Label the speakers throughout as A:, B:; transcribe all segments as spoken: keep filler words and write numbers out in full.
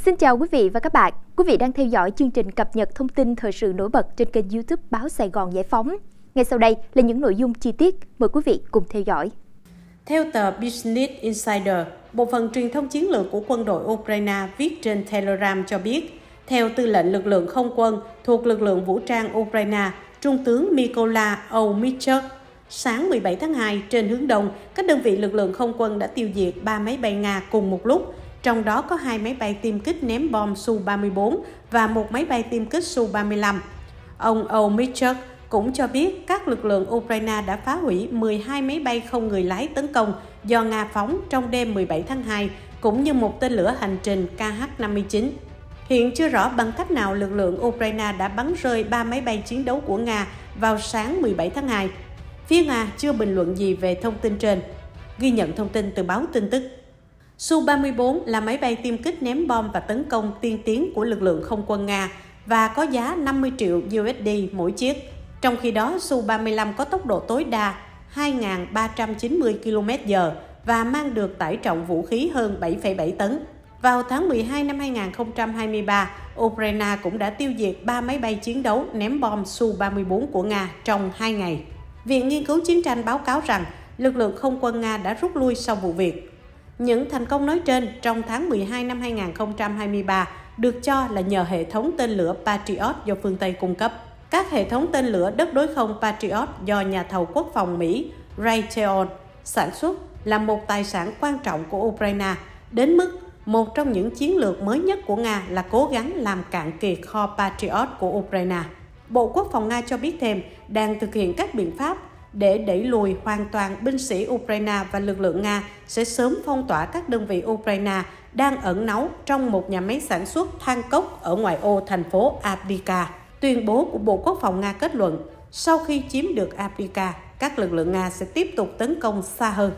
A: Xin chào quý vị và các bạn. Quý vị đang theo dõi chương trình cập nhật thông tin thời sự nổi bật trên kênh YouTube Báo Sài Gòn Giải phóng. Ngay sau đây là những nội dung chi tiết, mời quý vị cùng theo dõi.
B: Theo tờ Business Insider, bộ phận truyền thông chiến lược của quân đội Ukraine viết trên Telegram cho biết, theo tư lệnh lực lượng không quân thuộc lực lượng vũ trang Ukraine, Trung tướng Mykola Owmichuk, sáng mười bảy tháng hai trên hướng đông, các đơn vị lực lượng không quân đã tiêu diệt ba máy bay Nga cùng một lúc, trong đó có hai máy bay tiêm kích ném bom Su ba mươi bốn và một máy bay tiêm kích Su ba mươi lăm. Ông Owmichuk cũng cho biết các lực lượng Ukraine đã phá hủy mười hai máy bay không người lái tấn công do Nga phóng trong đêm mười bảy tháng hai, cũng như một tên lửa hành trình K H năm mươi chín. Hiện chưa rõ bằng cách nào lực lượng Ukraine đã bắn rơi ba máy bay chiến đấu của Nga vào sáng mười bảy tháng hai. Phía Nga chưa bình luận gì về thông tin trên. Ghi nhận thông tin từ báo tin tức. Su ba mươi bốn là máy bay tiêm kích ném bom và tấn công tiên tiến của lực lượng không quân Nga và có giá năm mươi triệu U S D mỗi chiếc. Trong khi đó, Su ba mươi lăm có tốc độ tối đa hai nghìn ba trăm chín mươi ki lô mét trên giờ và mang được tải trọng vũ khí hơn bảy phẩy bảy tấn. Vào tháng mười hai năm hai nghìn không trăm hai mươi ba, Ukraine cũng đã tiêu diệt ba máy bay chiến đấu ném bom Su ba mươi bốn của Nga trong hai ngày. Viện Nghiên cứu Chiến tranh báo cáo rằng lực lượng không quân Nga đã rút lui sau vụ việc. Những thành công nói trên trong tháng mười hai năm hai nghìn không trăm hai mươi ba được cho là nhờ hệ thống tên lửa Patriot do phương Tây cung cấp. Các hệ thống tên lửa đất đối không Patriot do nhà thầu quốc phòng Mỹ Raytheon sản xuất là một tài sản quan trọng của Ukraine, đến mức một trong những chiến lược mới nhất của Nga là cố gắng làm cạn kiệt kho Patriot của Ukraine. Bộ Quốc phòng Nga cho biết thêm đang thực hiện các biện pháp để đẩy lùi hoàn toàn binh sĩ Ukraine và lực lượng Nga sẽ sớm phong tỏa các đơn vị Ukraine đang ẩn náu trong một nhà máy sản xuất than cốc ở ngoại ô thành phố Avdiivka. Tuyên bố của Bộ Quốc phòng Nga kết luận, sau khi chiếm được Avdiivka, các lực lượng Nga sẽ tiếp tục tấn công xa hơn.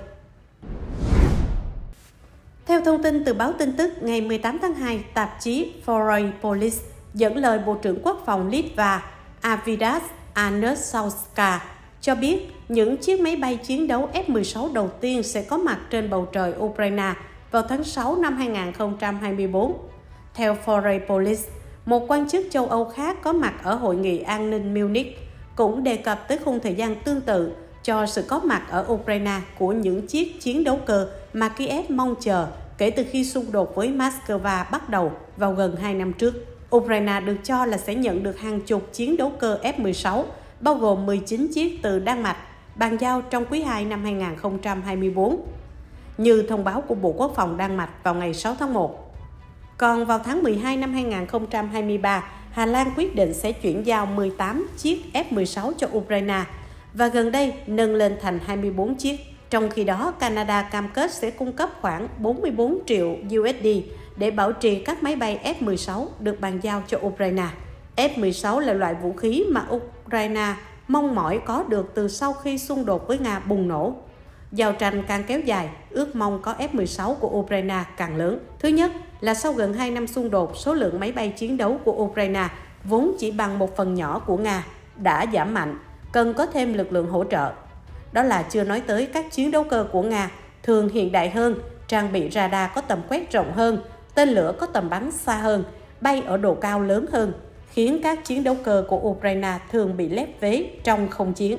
B: Theo thông tin từ báo tin tức ngày mười tám tháng hai, tạp chí Foreign Policy dẫn lời Bộ trưởng Quốc phòng Litva Arvydas Anušauskas cho biết những chiếc máy bay chiến đấu F mười sáu đầu tiên sẽ có mặt trên bầu trời Ukraine vào tháng sáu năm hai nghìn không trăm hai mươi tư. Theo Foreign Policy, một quan chức châu Âu khác có mặt ở Hội nghị an ninh Munich cũng đề cập tới khung thời gian tương tự cho sự có mặt ở Ukraine của những chiếc chiến đấu cơ mà Kiev mong chờ kể từ khi xung đột với Moscow bắt đầu vào gần hai năm trước. Ukraine được cho là sẽ nhận được hàng chục chiến đấu cơ F mười sáu, bao gồm mười chín chiếc từ Đan Mạch, bàn giao trong quý hai năm hai nghìn không trăm hai mươi tư, như thông báo của Bộ Quốc phòng Đan Mạch vào ngày sáu tháng một. Còn vào tháng mười hai năm hai nghìn không trăm hai mươi ba, Hà Lan quyết định sẽ chuyển giao mười tám chiếc F mười sáu cho Ukraine và gần đây nâng lên thành hai mươi tư chiếc. Trong khi đó, Canada cam kết sẽ cung cấp khoảng bốn mươi tư triệu U S D để bảo trì các máy bay F mười sáu được bàn giao cho Ukraine. F mười sáu là loại vũ khí mà Ukraine mong mỏi có được từ sau khi xung đột với Nga bùng nổ. Giao tranh càng kéo dài, ước mong có F mười sáu của Ukraine càng lớn. Thứ nhất là sau gần hai năm xung đột, số lượng máy bay chiến đấu của Ukraine vốn chỉ bằng một phần nhỏ của Nga đã giảm mạnh, cần có thêm lực lượng hỗ trợ. Đó là chưa nói tới các chiến đấu cơ của Nga thường hiện đại hơn, trang bị radar có tầm quét rộng hơn, tên lửa có tầm bắn xa hơn, bay ở độ cao lớn hơn, khiến các chiến đấu cơ của Ukraine thường bị lép vế trong không chiến.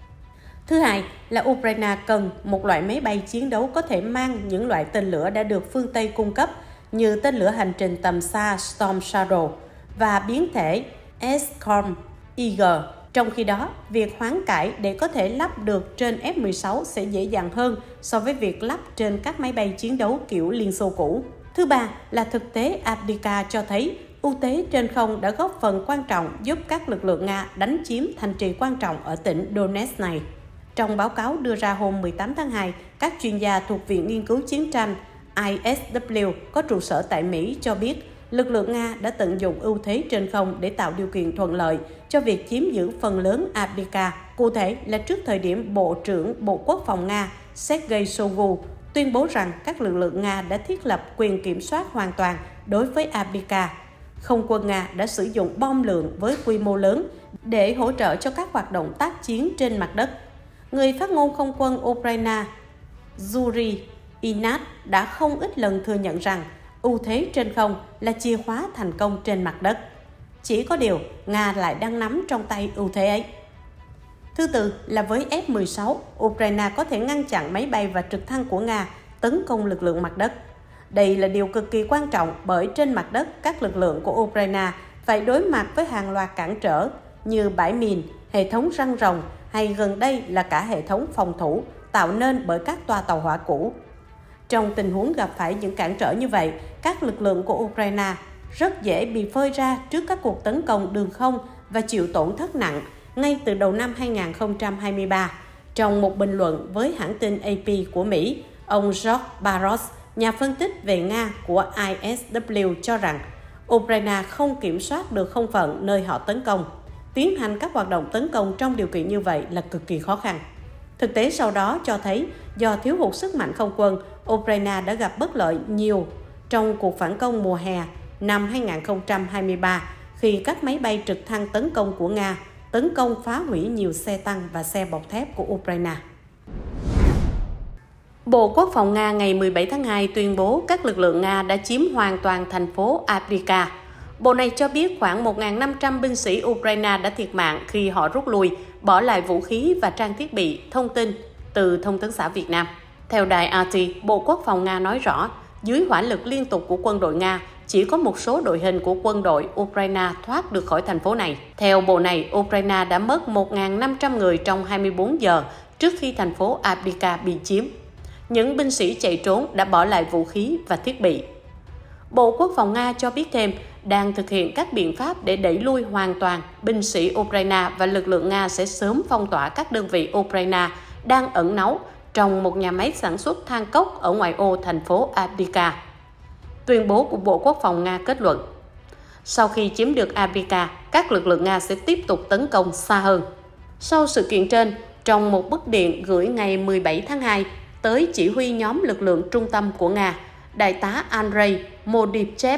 B: Thứ hai là Ukraine cần một loại máy bay chiến đấu có thể mang những loại tên lửa đã được phương Tây cung cấp như tên lửa hành trình tầm xa Storm Shadow và biến thể Storm Eagle. Trong khi đó, việc hoán cải để có thể lắp được trên F mười sáu sẽ dễ dàng hơn so với việc lắp trên các máy bay chiến đấu kiểu Liên Xô cũ. Thứ ba là thực tế Avdiivka cho thấy ưu thế trên không đã góp phần quan trọng giúp các lực lượng Nga đánh chiếm thành trì quan trọng ở tỉnh Donetsk này. Trong báo cáo đưa ra hôm mười tám tháng hai, các chuyên gia thuộc Viện Nghiên cứu Chiến tranh I S W có trụ sở tại Mỹ cho biết lực lượng Nga đã tận dụng ưu thế trên không để tạo điều kiện thuận lợi cho việc chiếm giữ phần lớn Avdiivka. Cụ thể là trước thời điểm Bộ trưởng Bộ Quốc phòng Nga Sergei Shoigu tuyên bố rằng các lực lượng Nga đã thiết lập quyền kiểm soát hoàn toàn đối với Avdiivka. Không quân Nga đã sử dụng bom lượng với quy mô lớn để hỗ trợ cho các hoạt động tác chiến trên mặt đất. Người phát ngôn không quân Ukraine Yuri Ihnat đã không ít lần thừa nhận rằng ưu thế trên không là chìa khóa thành công trên mặt đất. Chỉ có điều, Nga lại đang nắm trong tay ưu thế ấy. Thứ tư là với F mười sáu, Ukraine có thể ngăn chặn máy bay và trực thăng của Nga tấn công lực lượng mặt đất. Đây là điều cực kỳ quan trọng bởi trên mặt đất các lực lượng của Ukraine phải đối mặt với hàng loạt cản trở như bãi mìn, hệ thống răng rồng hay gần đây là cả hệ thống phòng thủ tạo nên bởi các toa tàu hỏa cũ. Trong tình huống gặp phải những cản trở như vậy, các lực lượng của Ukraine rất dễ bị phơi ra trước các cuộc tấn công đường không và chịu tổn thất nặng ngay từ đầu năm hai nghìn không trăm hai mươi ba. Trong một bình luận với hãng tin A P của Mỹ, ông George Barros, nhà phân tích về Nga của I S W cho rằng Ukraine không kiểm soát được không phận nơi họ tấn công. Tiến hành các hoạt động tấn công trong điều kiện như vậy là cực kỳ khó khăn. Thực tế sau đó cho thấy do thiếu hụt sức mạnh không quân, Ukraine đã gặp bất lợi nhiều trong cuộc phản công mùa hè năm hai nghìn không trăm hai mươi ba khi các máy bay trực thăng tấn công của Nga tấn công phá hủy nhiều xe tăng và xe bọc thép của Ukraine. Bộ Quốc phòng Nga ngày mười bảy tháng hai tuyên bố các lực lượng Nga đã chiếm hoàn toàn thành phố Avdiivka. Bộ này cho biết khoảng một nghìn năm trăm binh sĩ Ukraine đã thiệt mạng khi họ rút lui, bỏ lại vũ khí và trang thiết bị thông tin từ Thông tấn xã Việt Nam. Theo đài R T, Bộ Quốc phòng Nga nói rõ, dưới hỏa lực liên tục của quân đội Nga, chỉ có một số đội hình của quân đội Ukraine thoát được khỏi thành phố này. Theo bộ này, Ukraine đã mất một nghìn năm trăm người trong hai mươi bốn giờ trước khi thành phố Avdiivka bị chiếm. Những binh sĩ chạy trốn đã bỏ lại vũ khí và thiết bị. Bộ Quốc phòng Nga cho biết thêm, đang thực hiện các biện pháp để đẩy lui hoàn toàn binh sĩ Ukraine và lực lượng Nga sẽ sớm phong tỏa các đơn vị Ukraine đang ẩn náu trong một nhà máy sản xuất than cốc ở ngoại ô thành phố Avdiivka. Tuyên bố của Bộ Quốc phòng Nga kết luận, sau khi chiếm được Avdiivka, các lực lượng Nga sẽ tiếp tục tấn công xa hơn. Sau sự kiện trên, trong một bức điện gửi ngày mười bảy tháng hai tới chỉ huy nhóm lực lượng trung tâm của Nga, Đại tá Andrei Modivchev,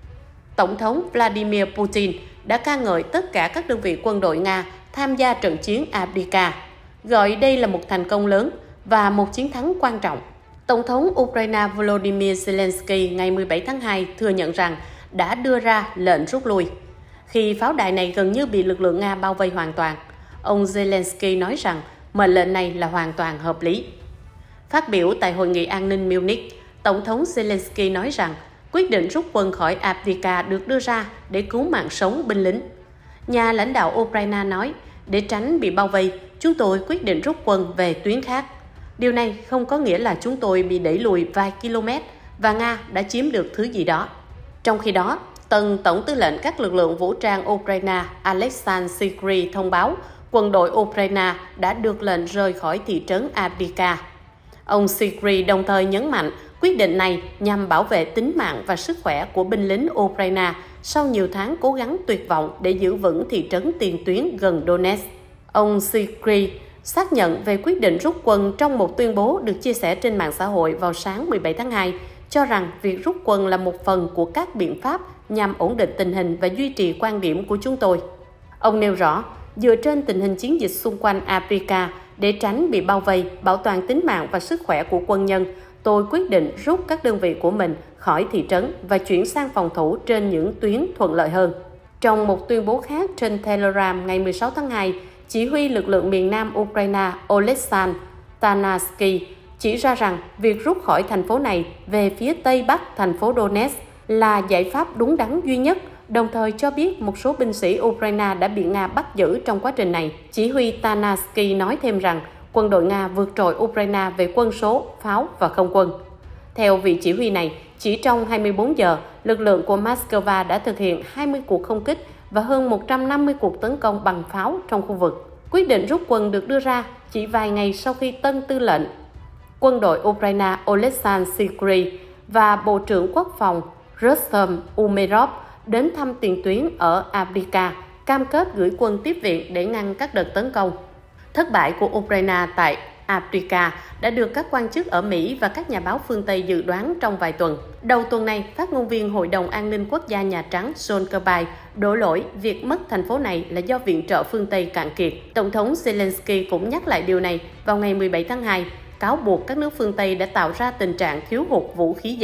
B: Tổng thống Vladimir Putin đã ca ngợi tất cả các đơn vị quân đội Nga tham gia trận chiến Avdiivka, gọi đây là một thành công lớn và một chiến thắng quan trọng. Tổng thống Ukraine Volodymyr Zelensky ngày mười bảy tháng hai thừa nhận rằng đã đưa ra lệnh rút lui. Khi pháo đài này gần như bị lực lượng Nga bao vây hoàn toàn, ông Zelensky nói rằng mệnh lệnh này là hoàn toàn hợp lý. Phát biểu tại Hội nghị an ninh Munich, Tổng thống Zelensky nói rằng quyết định rút quân khỏi Avdiivka được đưa ra để cứu mạng sống binh lính. Nhà lãnh đạo Ukraine nói, để tránh bị bao vây, chúng tôi quyết định rút quân về tuyến khác. Điều này không có nghĩa là chúng tôi bị đẩy lùi vài km và Nga đã chiếm được thứ gì đó. Trong khi đó, tân Tổng tư lệnh các lực lượng vũ trang Ukraine Alexander Sykry thông báo quân đội Ukraine đã được lệnh rời khỏi thị trấn Avdiivka. Ông Sykry đồng thời nhấn mạnh quyết định này nhằm bảo vệ tính mạng và sức khỏe của binh lính Ukraine sau nhiều tháng cố gắng tuyệt vọng để giữ vững thị trấn tiền tuyến gần Donetsk. Ông Sykry xác nhận về quyết định rút quân trong một tuyên bố được chia sẻ trên mạng xã hội vào sáng mười bảy tháng hai, cho rằng việc rút quân là một phần của các biện pháp nhằm ổn định tình hình và duy trì quan điểm của chúng tôi. Ông nêu rõ, dựa trên tình hình chiến dịch xung quanh Avdiivka, để tránh bị bao vây, bảo toàn tính mạng và sức khỏe của quân nhân, tôi quyết định rút các đơn vị của mình khỏi thị trấn và chuyển sang phòng thủ trên những tuyến thuận lợi hơn. Trong một tuyên bố khác trên Telegram ngày mười sáu tháng hai, chỉ huy lực lượng miền Nam Ukraine Oleksandr Tanarsky chỉ ra rằng việc rút khỏi thành phố này về phía tây bắc thành phố Donetsk là giải pháp đúng đắn duy nhất, đồng thời cho biết một số binh sĩ Ukraine đã bị Nga bắt giữ trong quá trình này. Chỉ huy Tanarsky nói thêm rằng quân đội Nga vượt trội Ukraine về quân số, pháo và không quân. Theo vị chỉ huy này, chỉ trong hai mươi bốn giờ, lực lượng của Moscow đã thực hiện hai mươi cuộc không kích và hơn một trăm năm mươi cuộc tấn công bằng pháo trong khu vực. Quyết định rút quân được đưa ra chỉ vài ngày sau khi tân tư lệnh quân đội Ukraine Oleksandr Sykry và Bộ trưởng Quốc phòng Rustem Umerov đến thăm tiền tuyến ở Avdiivka, cam kết gửi quân tiếp viện để ngăn các đợt tấn công. Thất bại của Ukraine tại Avdiivka đã được các quan chức ở Mỹ và các nhà báo phương Tây dự đoán trong vài tuần. Đầu tuần này, phát ngôn viên Hội đồng An ninh Quốc gia Nhà Trắng John Kirby đổ lỗi việc mất thành phố này là do viện trợ phương Tây cạn kiệt. Tổng thống Zelensky cũng nhắc lại điều này vào ngày mười bảy tháng hai, cáo buộc các nước phương Tây đã tạo ra tình trạng thiếu hụt vũ khí giả.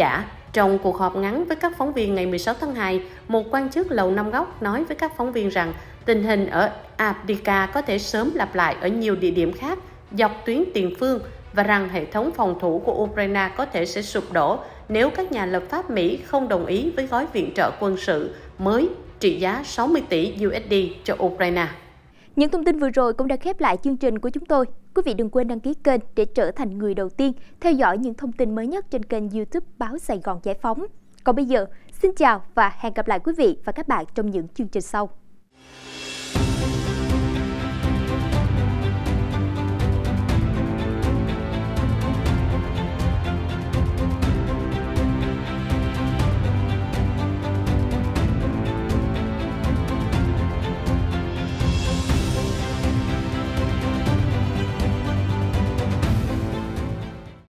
B: Trong cuộc họp ngắn với các phóng viên ngày mười sáu tháng hai, một quan chức Lầu Năm Góc nói với các phóng viên rằng tình hình ở Avdiivka có thể sớm lặp lại ở nhiều địa điểm khác dọc tuyến tiền phương và rằng hệ thống phòng thủ của Ukraine có thể sẽ sụp đổ nếu các nhà lập pháp Mỹ không đồng ý với gói viện trợ quân sự mới trị giá sáu mươi tỷ đô la cho Ukraine.
A: Những thông tin vừa rồi cũng đã khép lại chương trình của chúng tôi. Quý vị đừng quên đăng ký kênh để trở thành người đầu tiên theo dõi những thông tin mới nhất trên kênh YouTube Báo Sài Gòn Giải Phóng. Còn bây giờ, xin chào và hẹn gặp lại quý vị và các bạn trong những chương trình sau.